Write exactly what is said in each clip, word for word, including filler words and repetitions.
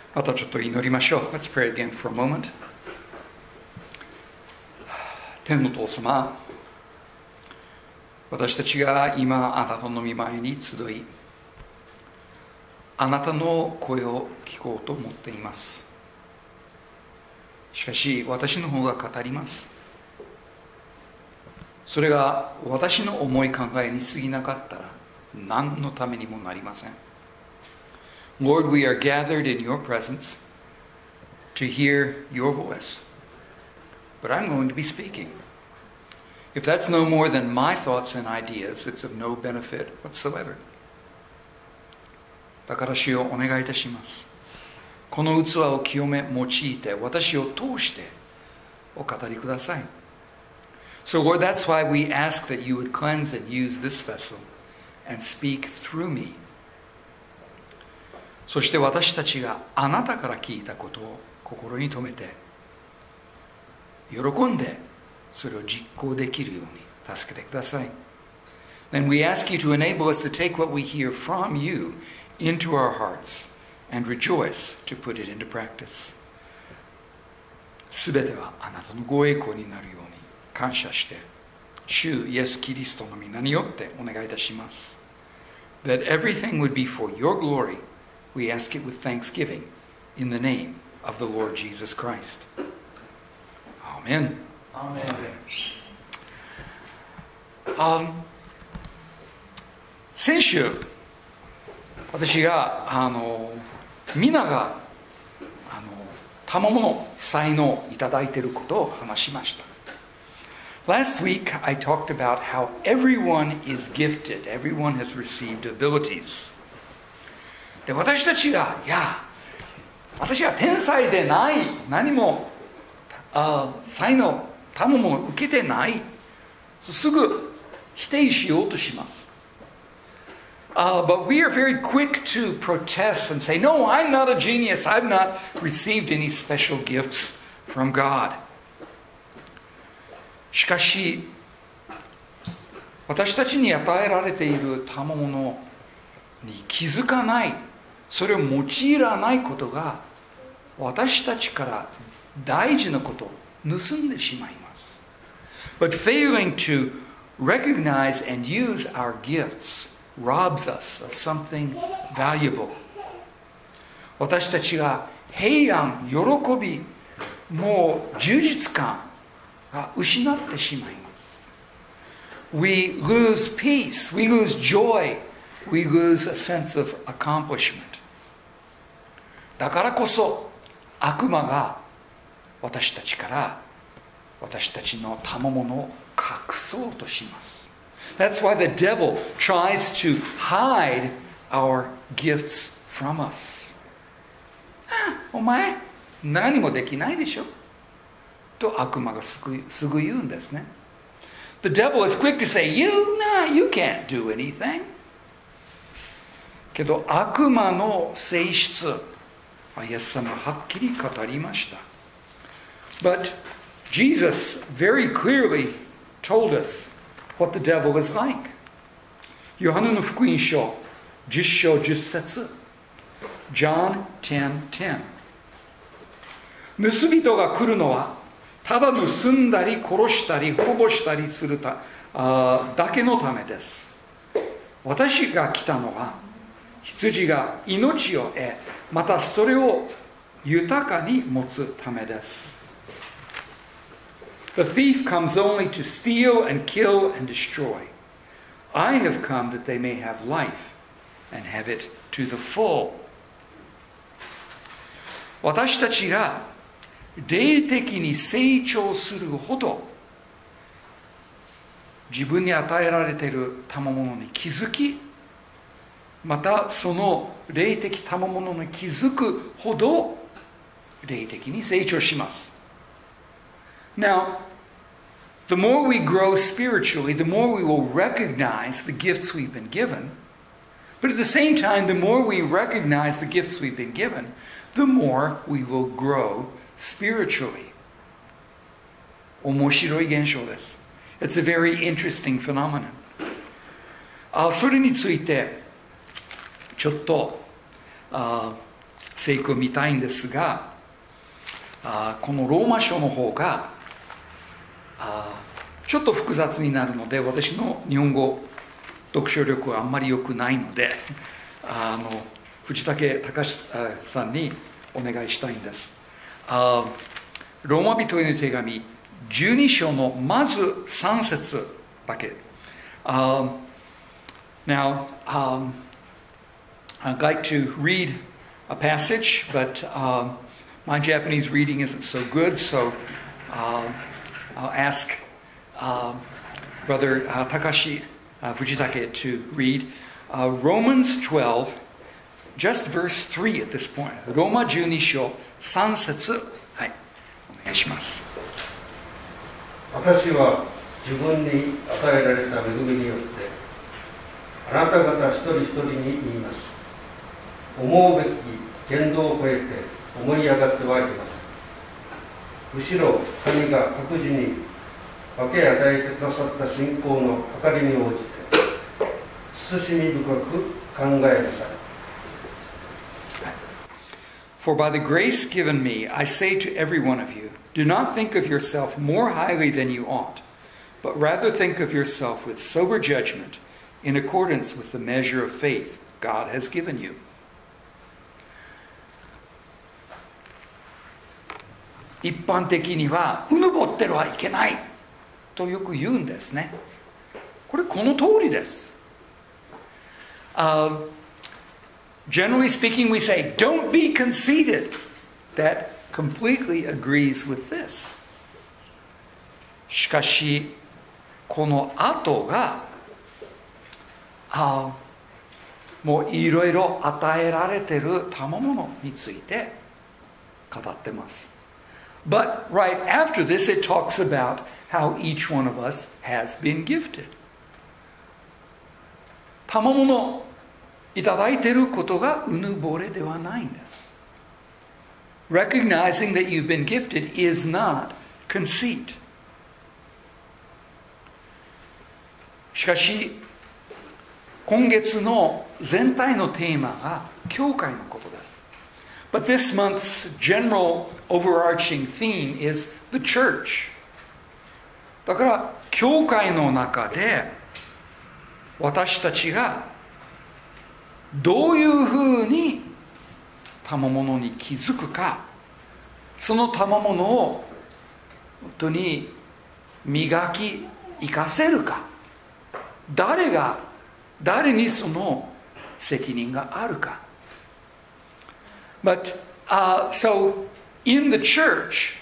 またちょっと祈りましょう。Let's pray again for a moment. 天の父様、私たちが今あなたの御前に集い、あなたの声を聞こうと思っています。しかし私の方が語ります。それが私の思い考えに過ぎなかったら何のためにもなりません。Lord, we are gathered in your presence to hear your voice. But I'm going to be speaking. If that's no more than my thoughts and ideas, it's of no benefit whatsoever. だから主よお願いいたします。この器を清め用いて私を通してお語りください。So Lord, that's why we ask that you would cleanse and use this vessel and speak through me. そして私たちがあなたから聞いたことを心に留めて、喜んでそれを実行できるように助けてください。Then we ask you to enable us to take what we hear from you into our hearts and rejoice to put it into practice. すべてはあなたのご栄光になるように感謝して、主イエス・キリストの皆によってお願いいたします。That everything would be for your glory, we ask it with thanksgiving in the name of the Lord Jesus Christ. Amen. Amen. Um, 先週、私があの皆があの賜物才能をいただいていることを話しました。Last week I talked about how everyone is gifted. Everyone has received abilities. で、私たちが、いや、私は天才でない、何もあ才能、賜物を受けてない、すぐ否定しようとします。Uh, but we are very quick to protest and say, no, I'm not a genius. I've not received any special gifts from God. しかし、私たちに与えられている賜物に気づかない、それを用いらないことが、私たちから大事なことを盗んでしまいます。But failing to recognize and use our gifts robs us of something valuable. 私たちが平安、喜び、もう充実感が失ってしまいます。We lose peace, we lose joy, we lose a sense of accomplishment. だからこそ悪魔が私たちから私たちの賜物を隠そうとします。That's why the devil tries to hide our gifts from us. お前、何もできないでしょと悪魔がすぐ、すぐ言うんですね。The devil is quick to say, you, nah, you can't do anything. けど悪魔の性質、イエス様ははっきり語りました。But Jesus very clearly told us what the devil is like. ヨハネの福音書じゅっ章じゅっ節 John ten ten 盗人が来るのはただ盗んだり殺したり滅ぼしたりするたあだけのためです。私が来たのは羊が命を得またそれを豊かに持つためです。The thief comes only to steal and kill and destroy. I have come that they may have life and have it to the full. 私たちが霊的に成長するほど自分に与えられている賜物に気づき、またその霊的賜物に気づくほど霊的に成長します。Now, the more we grow spiritually, the more we will recognize the gifts we've been given. But at the same time, the more we recognize the gifts we've been given, the more we will grow spiritually. 面白い現象です。It's a very interesting phenomenon. あ、それについてちょっとあ聖句を見たいんですが、あこのローマ書の方があちょっと複雑になるので、私の日本語読書力はあんまり良くないので、あの藤武隆さんにお願いしたいんです。あローマ人への手紙じゅうに章のまずさん節だけ。Uh, now, um, I'd like to read a passage, but um, my Japanese reading isn't so good, so uh, I'll ask uh, Brother uh, Takashi uh, Fujitake to read uh, Romans twelve, just verse three at this point. ローマじゅうに章さん節、はい、お願いします。 私は自分に与えられた恵みによってあなた方一人一人に言います。思うべき限度を超えて思い上がってはいけません。むしろ神が各自に分け与えてくださった信仰の計りに応じて慎み深く考えなさい。 For by the grace given me, I say to every one of you, do not think of yourself more highly than you ought, but rather think of yourself with sober judgment, in accordance with the measure of faith God has given you. 一般的にはうぬぼってはいけないとよく言うんですね。これこの通りです。Uh, generally speaking, we say, don't be conceited. That completely agrees with this. しかし、この後が、あもういろいろ与えられている賜物について語ってます。But right after this, it talks about how each one of us has been gifted. 賜物いただいていることがうぬぼれではないんです。Recognizing that you've been gifted is not conceit. しかし、今月の全体のテーマが教会のことです。But this month's general overarching theme is the church. だから、教会の中で私たちがどういうふうに賜物に気づくか、その賜物を本当に磨き生かせるか、誰が誰にその責任があるか。But uh, so in the church,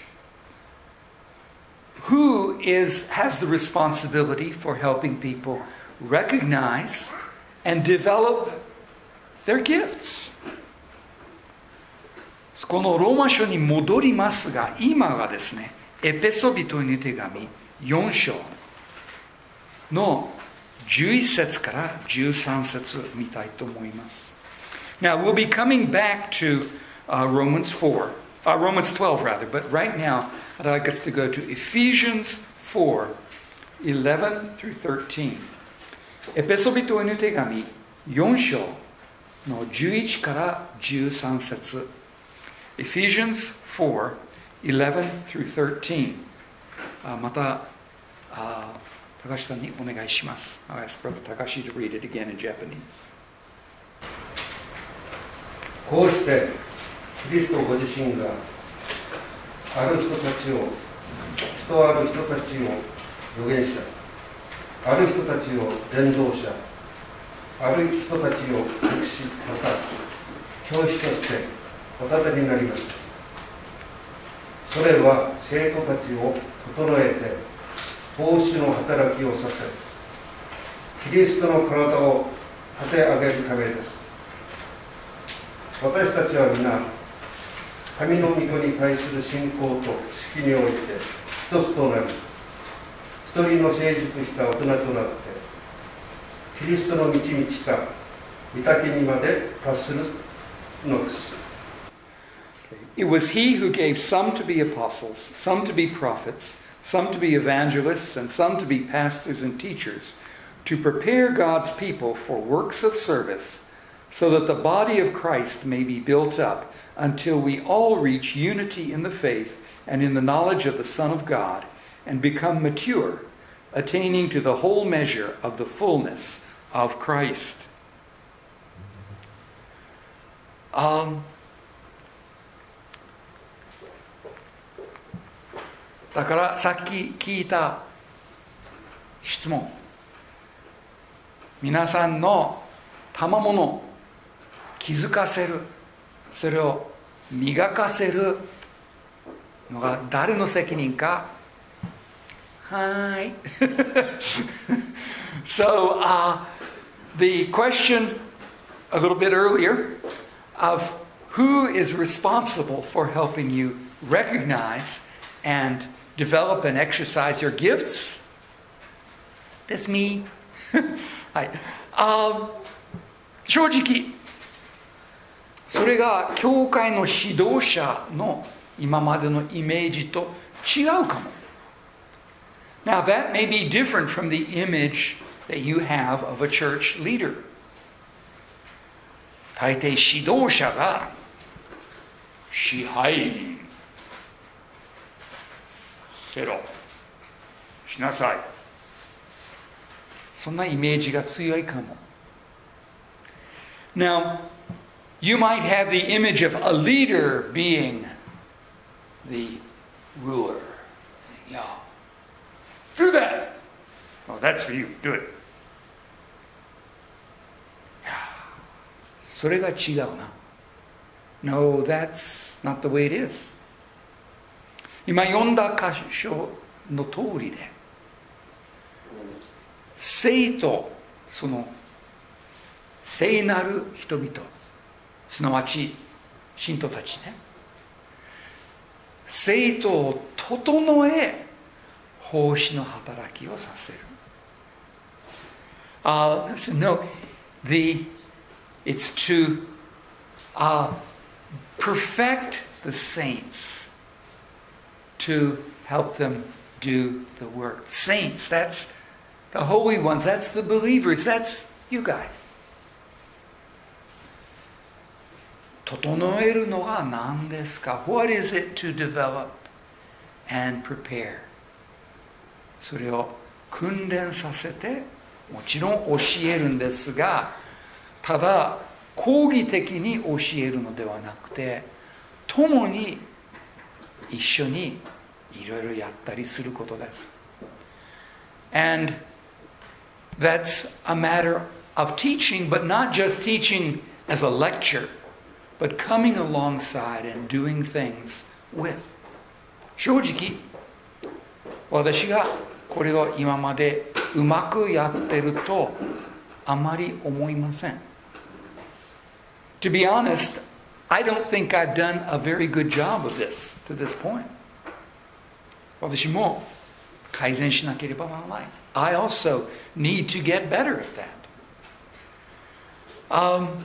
who is has the responsibility for helping people recognize and develop their gifts? このローマ書に戻りますが、今がですね、エペソビトへの手紙よん章のじゅういち節からじゅうさん節見たいと思います。Now we'll be coming back to uh, Romans four, uh, Romans twelve rather, but right now I'd like us to go to Ephesians four, eleven through thirteen. エペソビトへの手紙よん章のじゅういちからじゅうさん節。Ephesians four, eleven through thirteen. あまた、あ高橋さんにお願いします。I'll ask Brother Takashi to read it again in Japanese. こうしてキリストご自身がある人たちを人ある人たちを預言者、ある人たちを伝道者、ある人たちを牧師、また教師としてお立てになりました。それは生徒たちを整えて奉仕の働きをさせ、キリストの体を立て上げるためです。私たちは皆、神の御子に対する信仰と識において一つとなり、一人の成熟した大人となって、キリストの満ち満ちた御岳にまで達するのです。 It was he who gave some to be apostles, some to be prophets, some to be evangelists, and some to be pastors and teachers, to prepare God's people for works of service, so that the body of Christ may be built up until we all reach unity in the faith and in the knowledge of the Son of God and become mature, attaining to the whole measure of the fullness of Christ. Um, だからさっき聞いた質問、皆さんの賜物気づかせる、それを磨かせるのが誰の責任か。はい。So, uh, the question a little bit earlier of who is responsible for helping you recognize and develop and exercise your gifts? That's me. はい。あ、正直、それが教会の指導者の今までのイメージと違うかも。Now that may be different from the image that you have of a church leader. 大抵指導者が支配人せろしなさい、そんなイメージが強いかも。Now, you might have the image of a leader being the ruler. Yeah. Do that. Oh, that's for you. Do it. それが違うな。No, that's not the way it is. 今読んだ箇所の通りで、聖とその聖なる人々、すなわち信徒たちね、聖徒を整え奉仕の働きをさせる。Uh, no, the it's to uh, perfect the saints, to help them do the work. Saints, that's the holy ones, that's the believers, that's you guys. 整えるのは何ですか？ What is it to develop and prepare? それを訓練させて、もちろん教えるんですが、ただ講義的に教えるのではなくて、共に一緒にいろいろやったりすることです。And that's a matter of teaching, but not just teaching as a lecture, but coming alongside and doing things with. 正直、私がこれを今までうまくやってるとあまり思いません。To be honest, I don't think I've done a very good job of this to this point. 私も改善しなければならない。I also need to get better at that.、Um,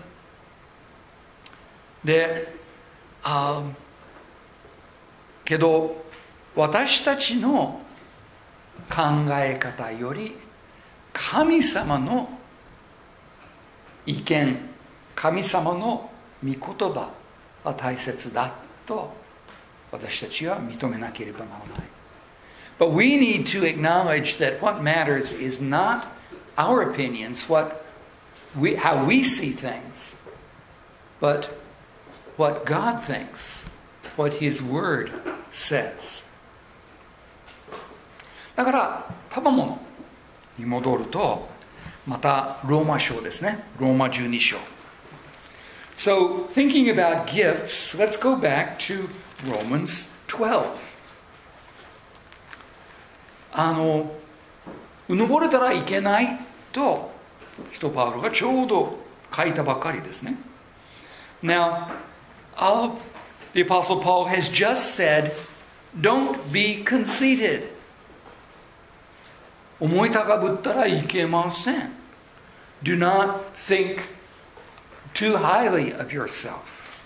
で、um, けど私たちの考え方より神様の意見、神様の御言葉は大切だと私たちは認めなければならない。But we need to acknowledge that what matters is not our opinions, what we, how we see things, but what God thinks, what His Word says. だから賜物に戻ると、またローマ書ですね。ローマじゅうに章。So, thinking about gifts, let's go back to Romans twelve. あの、うぬぼれたらいけないと、使徒パウロがちょうど書いたばかりですね。Now, uh, the Apostle Paul has just said, don't be conceited. 思い高ぶったらいけません。Do not think too highly of yourself.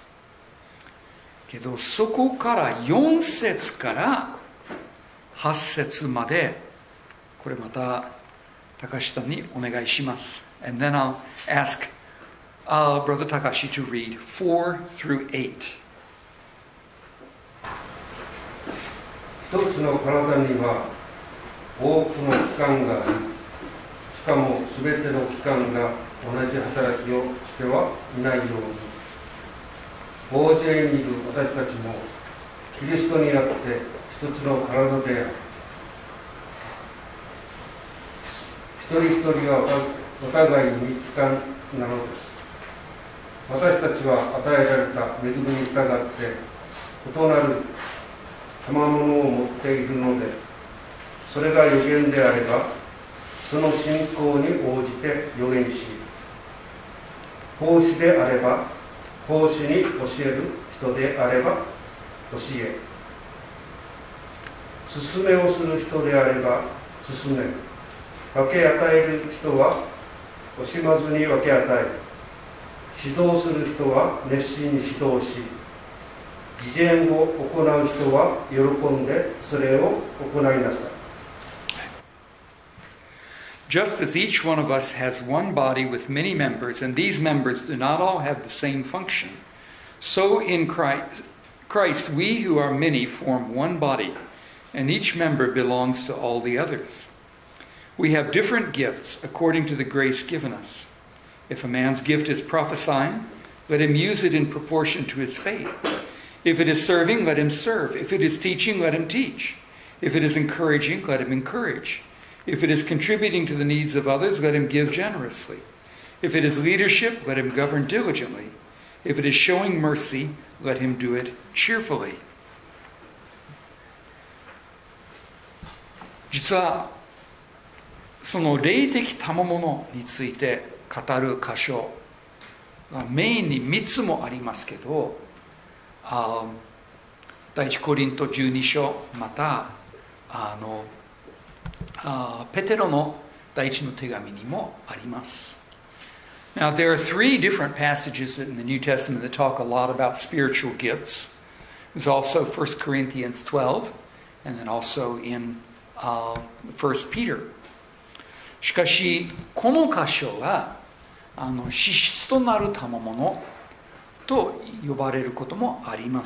けどそこからよん節からはち節まで、これまた高橋さんにお願いします。And then I'll ask、uh, Brother Takashi to read four through eight. 一つの体には多くの器官があり、しかもすべての器官が同じ働きをしてはいないように、大勢にいる私たちもキリストにあって一つの体である。一人一人はお互いに器官なのです。私たちは与えられた恵みに従って異なる賜物を持っているので、それが予言であればその信仰に応じて予言し、奉仕であれば奉仕に教える人であれば教え、勧めをする人であれば勧め、分け与える人は惜しまずに分け与え、指導する人は熱心に指導し、義善を行う人は喜んでそれを行いなさい。 Just as each one of us has one body with many members, and these members do not all have the same function, so in Christ, Christ we who are many form one body, and each member belongs to all the others. We have different gifts according to the grace given us. If a man's gift is prophesying, let him use it in proportion to his faith. If it is serving, let him serve. If it is teaching, let him teach. If it is encouraging, let him encourage. If it is contributing to the needs of others, let him give generously. If it is leadership, let him govern diligently. If it is showing mercy, let him do it cheerfully. 実はその霊的賜物について語る箇所がメインにみっつもありますけど、あ第一コリントじゅうに章、またあのあペテロの第一の手紙にもあります。Now there are three different passages in the New Testament that talk a lot about spiritual gifts. There's also First Corinthians twelve, and then also in uh, First Peter. しかしこの箇所はあの資質となる賜物と呼ばれることもあります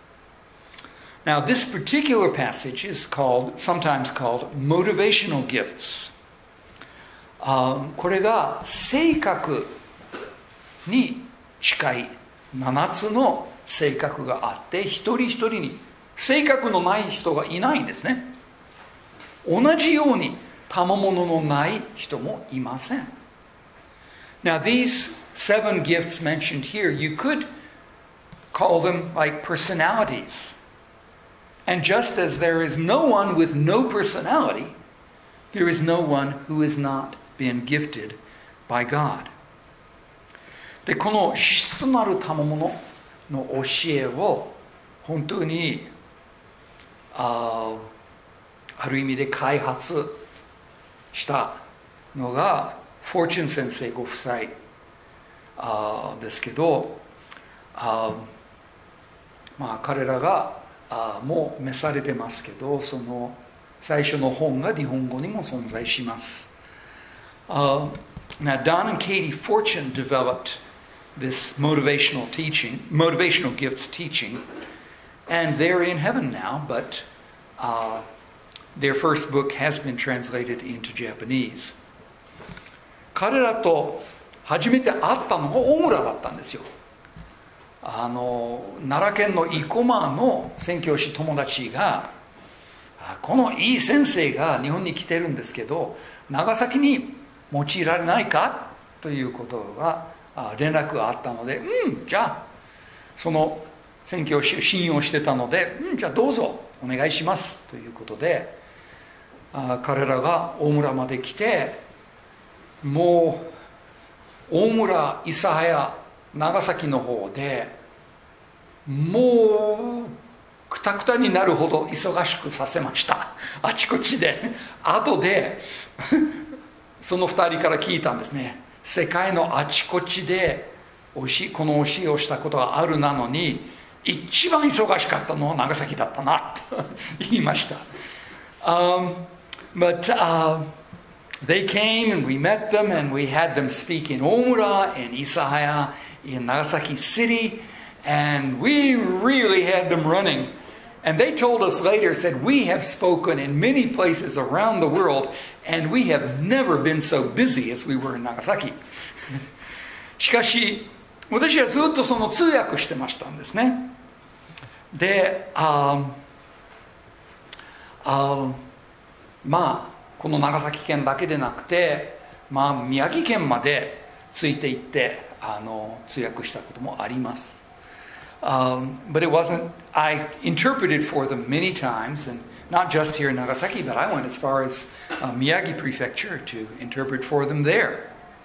。Now this particular passage is called, sometimes called motivational gifts. あこれが性格に近いななつの性格があって、一人一人に性格のない人がいないんですね。同じように賜物のない人もいません。Now these seven gifts mentioned here, you could call them like personalities. And just as there is no one with no personality, there is no one who has not been gifted by God. で、この資質となる賜物の教えを本当に あ, ある意味で開発したのがフォーチュン先生ご夫妻あですけど、あまあ彼らがあもう召されてますけど、その最初の本が日本語にも存在します。Uh, now Don and Katie Fortune developed this motivational teaching, motivational gifts teaching, and they're in heaven now, but uh, their first book has been translated into Japanese. 彼らと初めて会ったのが大村だったんですよ。あの奈良県の生駒の宣教師友達が、このいい先生が日本に来てるんですけど、長崎に用いられないかということが連絡があったので、うんじゃあその宣教師を信用してたので、うんじゃあどうぞお願いしますということで、あ彼らが大村まで来て、もう大村、諫早、長崎の方でもうくたくたになるほど忙しくさせました。あちこちで。後でそのふたりから聞いたんですね。世界のあちこちでこの教えをしたことがあるなのに、一番忙しかったのは長崎だったなと言いました。Um, but uh, they came and we met them and we had them speak in Omura and Isahaya in Nagasaki City, and we really had them running And they told us later, said, we have spoken in many places around the world, and we have never been so busy as we were in Nagasaki. しかし、私はずっとその通訳してましたんですね。で、ああまあ、この長崎県だけでなくて、まあ、宮城県までついていって、あの通訳したこともあります。Um, but it wasn't, I interpreted for them many times, and not just here in Nagasaki, but I went as far as uh, Miyagi Prefecture to interpret for them there.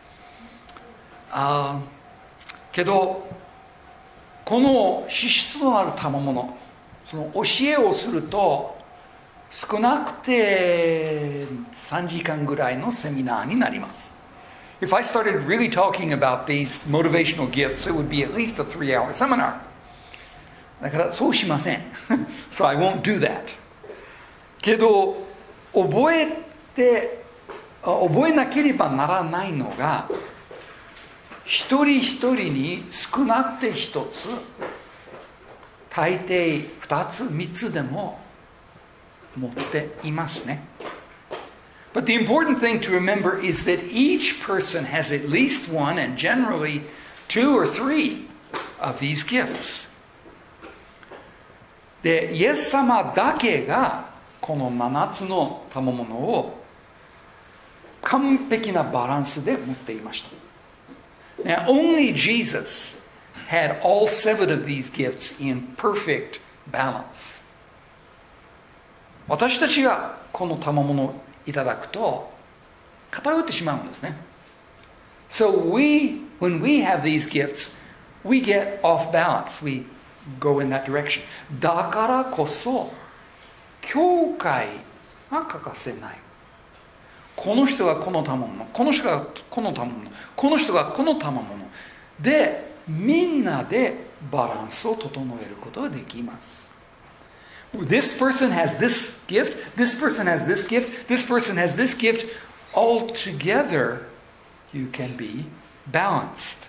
Uh, けど、この資質のある賜物、その教えをすると、少なくてさんじかんぐらいのセミナーになります。If I started really talking about these motivational gifts, it would be at least a three-hour seminar. だからそうしません。So I won't do that. けど、覚えて、覚えなければならないのが、一人一人に少なくて一つ、大抵二つ、三つでも持っていますね。But the important thing to remember is that each person has at least one, and generally two or three of these gifts. で、イエス様だけがこの七つの賜物を完璧なバランスで持っていました。Now, only Jesus had all seven of these gifts in perfect balance. 私たちがこの賜物をいただくと偏ってしまうんですね。So we, when we have these gifts, we get off balance. We go in that direction. だからこそ、教会が欠かせない。この人がこの賜物、この人がこの賜物、この人がこの賜物で、みんなでバランスを整えることができます。This person has this gift, this person has this gift, this person has this gift. All together, you can be balanced.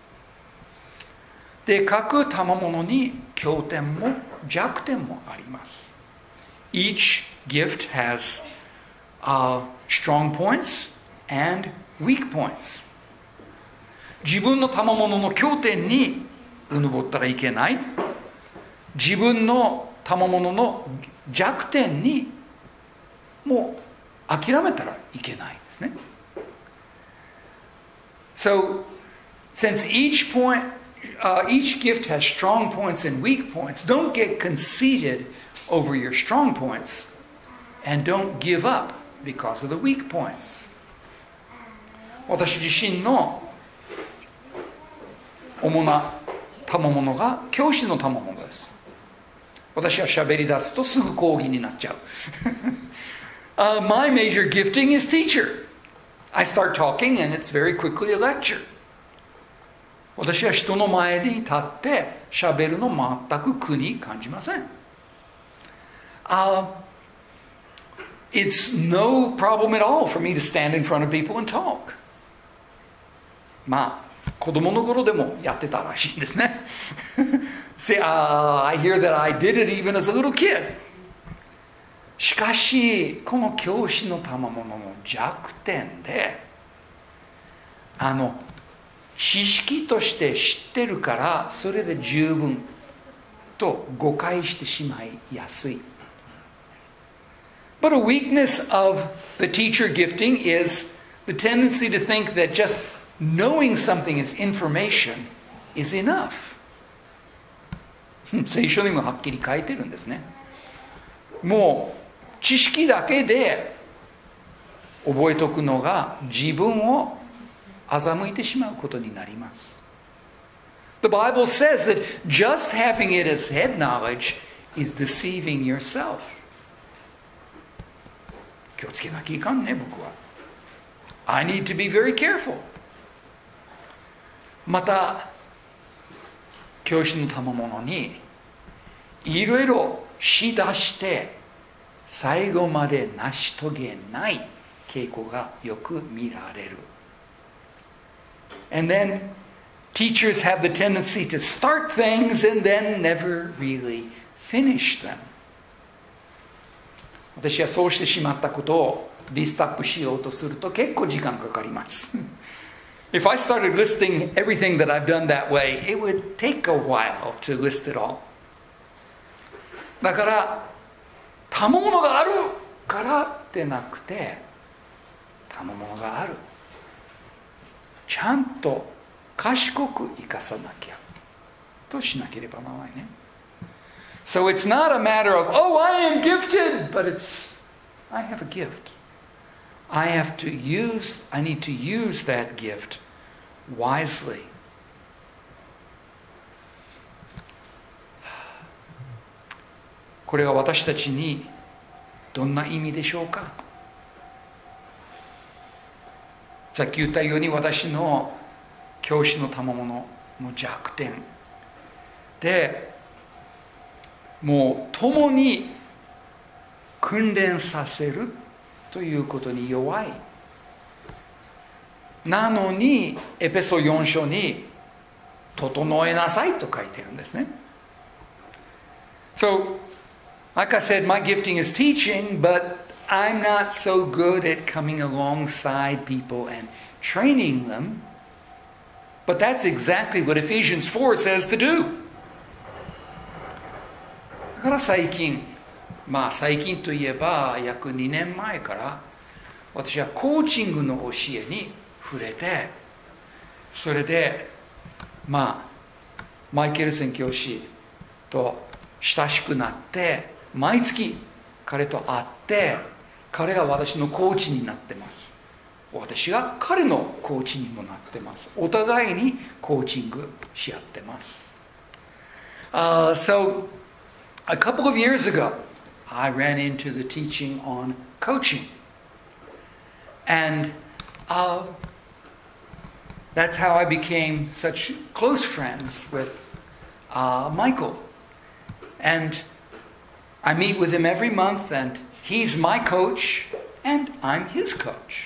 で、各賜物に強点も弱点もあります。Each gift has uh, strong points and weak points. 自分の賜物の強点にうぬぼったらいけない。自分の賜物の弱点にもう諦めたらいけないですね。So, since each point, uh, each gift has strong points and weak points, don't get conceited over your strong points and don't give up because of the weak points. 私自身の主な賜物が教師の賜物です。私は喋り出すとすぐ講義になっちゃう。uh, my major gifting is teacher. I start talking and it's very quickly a lecture. 私は人の前に立って喋るの全く苦に感じません。Uh, it's no problem at all for me to stand in front of people and talk. まあ、子供の頃でもやってたらしいんですね。See, uh, I hear that I did it even as a little kid. しかし、この教師の賜物の弱点で、あの、知識として知ってるから、それで十分と誤解してしまいやすい。But a weakness of the teacher gifting is the tendency to think that just knowing something as information is enough. 聖書にもはっきり書いてるんですね。もう知識だけで覚えておくのが自分を欺いてしまうことになります。The Bible says that just having it as head knowledge is deceiving yourself. 気をつけなきゃいかんね、僕は。I need to be very careful. また、教師の賜物にいろいろしだして最後まで成し遂げない傾向がよく見られる。And then teachers have the tendency to start things and then never really finish them. 私はそうしてしまったことをリストアップしようとすると結構時間かかります。If I started listing everything that I've done that way, it would take a while to list it all. だから、賜物があるからでなくて、賜物がある。ちゃんと賢く生かさなきゃとしなければならないね。So it's not a matter of, oh, I am gifted, but it's, I have a gift. I have to use, I need to use that gift wisely. これが私たちにどんな意味でしょうか。さっき言ったように私の教師の賜物の弱点で、もう共に訓練させるということに弱い。なのにエペソよん章に整えなさいと書いてるんですね。So, like I said, my gifting is teaching, but I'm not so good at coming alongside people and training them. But that's exactly what Ephesians four says to do. だから最近、まあ最近といえば約にねんまえから私はコーチングの教えに触れて、それでまあマイケルセン教師と親しくなって、毎月彼と会って、彼が私のコーチになってます。私が彼のコーチにもなってます。お互いにコーチングし合ってます。Uh, so, a couple of years ago, I ran into the teaching on coaching. And uh, that's how I became such close friends with uh, Michael. And I meet with him every month, and he's my coach, and I'm his coach.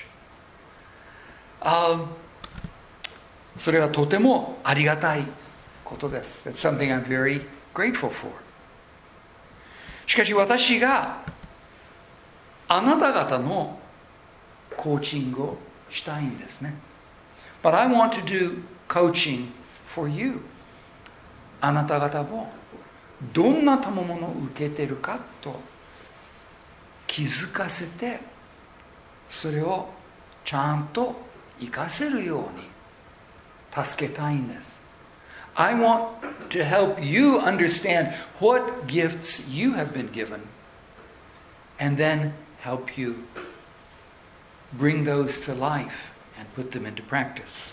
Uh, それはとてもありがたいことです。It's something I'm very grateful for. しかし私があなた方のコーチングをしたいんですね。But I want to do coaching for you. あなた方もどんな賜物を受けているかと気づかせて、それをちゃんと生かせるように助けたいんです。I want to help you understand what gifts you have been given, and then help you bring those to life and put them into practice.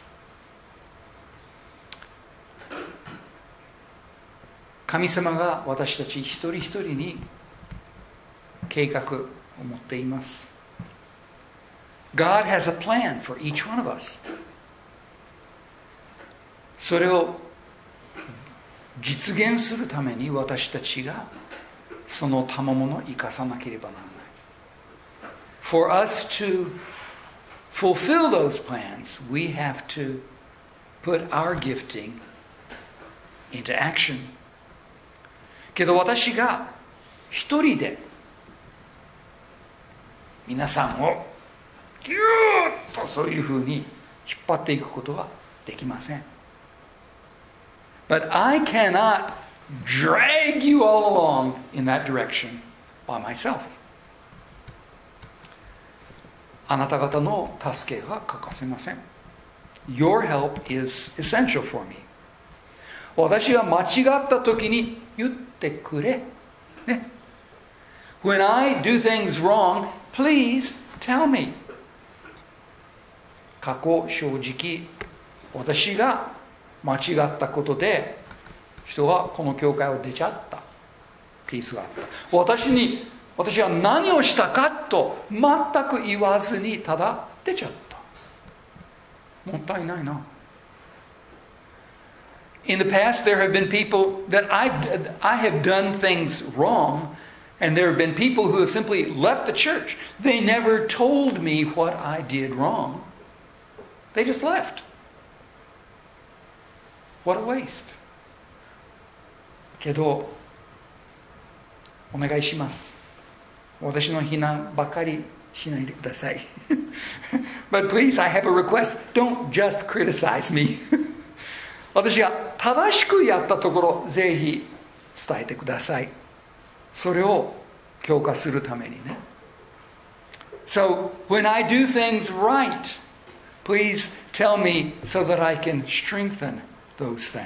神様が私たち一人一人に計画を持っています。God has a plan for each one of us. それを実現するために私たちがその賜物を生かさなければならない。For us to fulfill those plans, we have to put our gifting into action. けど私が一人で皆さんをギューッとそういうふうに引っ張っていくことはできません。But I cannot drag you all along in that direction by myself. あなた方の助けが欠かせません。Your help is essential for me. 私が間違った時に言ってくれ。ね。When I do things wrong, please tell me. 過去正直、私が間違ったことで人がこの教会を出ちゃったケースがあった。私に私は何をしたかと全く言わずにただ出ちゃった。もったいないな。In the past there have been people that I, I have done things wrong, and there have been people who have simply left the church. They never told me what I did wrong. They just left. What a waste. けどお願いします。 私の非難ばかりしないでください。But please, I have a request. Don't just criticize me. 私が正しくやったところ、ぜひ伝えてください。それを強化するためにね。So, when I do things right, please tell me so that I can strengthen those things.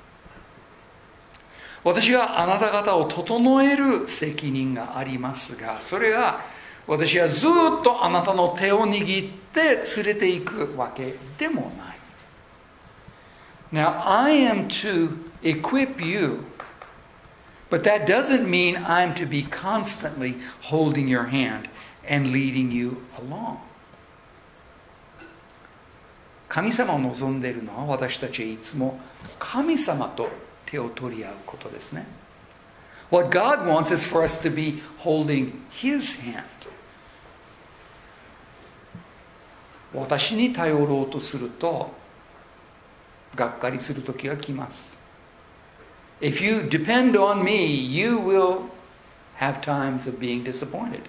私があなた方を整える責任がありますが、それが私はずっとあなたの手を握って連れていくわけでもない。Now, I am to equip you, but that doesn't mean I'm to be constantly holding your hand and leading you along. 神様を望んでいるのは私たちはいつも神様と手を取り合うことですね。What God wants is for us to be holding His hand. 私に頼ろうとするとがっかりする時が来ます。If you depend on me, you will have times of being disappointed.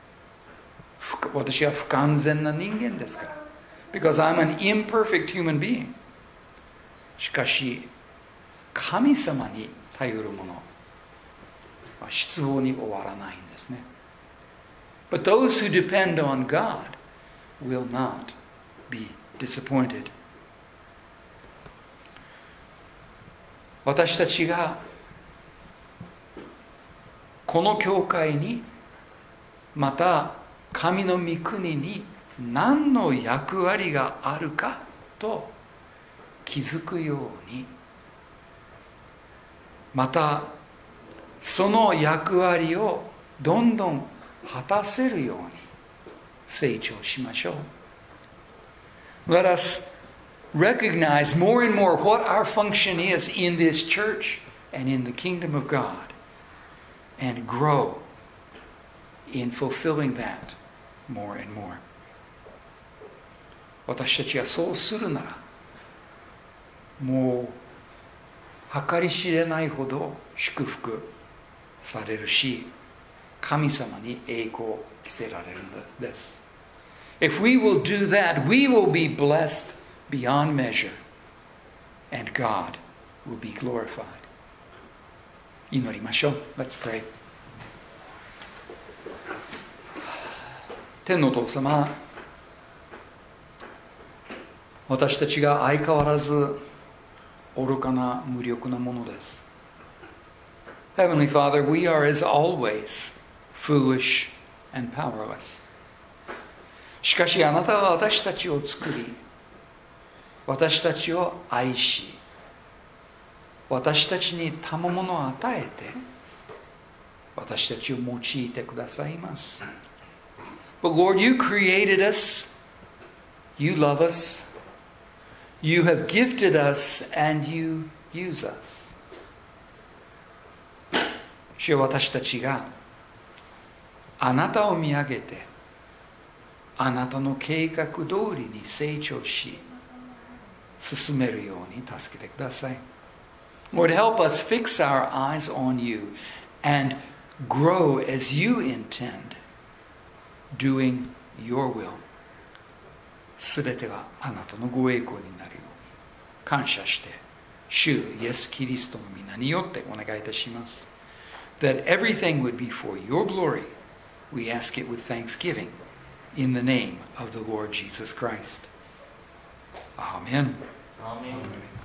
私は不完全な人間ですから。Because I'm an imperfect human being. しかし、神様に頼るものは失望に終わらないんですね。But those who depend on God will not be disappointed. 私たちがこの教会にまた神の御国に何の役割があるかと気づくように、またその役割をどんどん果たせるように成長しましょう。Let us recognize more and more what our function is in this church and in the kingdom of God, and grow in fulfilling that more and more. 私たちがそうするなら、もう計り知れないほど祝福されるし、神様に栄光を着せられるのです。If we will do that, we will be blessed beyond measure, and God will be glorified. 祈りましょう。Let's pray. 天のお父様、私たちが相変わらず愚かな無力なものです。Heavenly Father, we are as always foolish and powerless. しかしあなたは私たちを作り、私たちを愛し、私たちに賜物を与えて、私たちを用いてくださいます。But Lord, you created us, you love us, you have gifted us, and you use us. 主よ、私たちがあなたを見上げて、あなたの計画通りに成長し、進めるように助けてください。Lord, help us fix our eyes on you and grow as you intend, doing your will. すべてがあなたのご栄光になるように感謝して、主イエス・キリストの皆によってお願いいたします。That everything would be for your glory, we ask it with thanksgiving in the name of the Lord Jesus Christ. Amen. Amen.